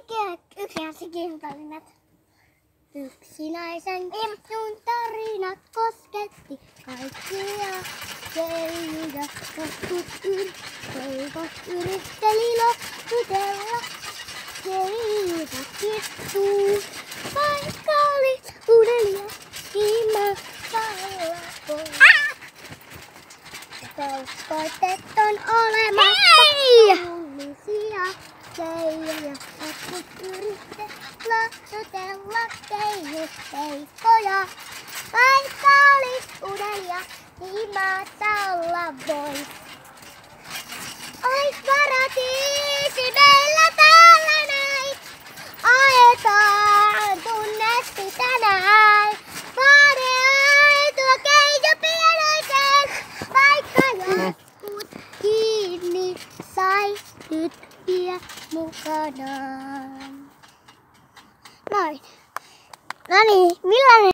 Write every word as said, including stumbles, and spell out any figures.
kaikkea yksinäisikin tarinat. Yksinäisen minun tarinat kosketti kaikkia keijuja. Jotkut yrittäivät yritteli lopputella. Keijuta kittuu, vaikka oli udelias himatalla pois. Koitteet on olemassa tullisia keijuja. Jotkut yrittävät lopputella keijuseikkoja. Vaikka olis udelias himatalla pois. Ois paratiisi meillä täällä näin. Ajetaan tunnesti tänään. Vaadeaitua keijo pienoiseen. Vaikka jotkut kiinni sai nyt vie mukanaan. Noin. Noniin, millainen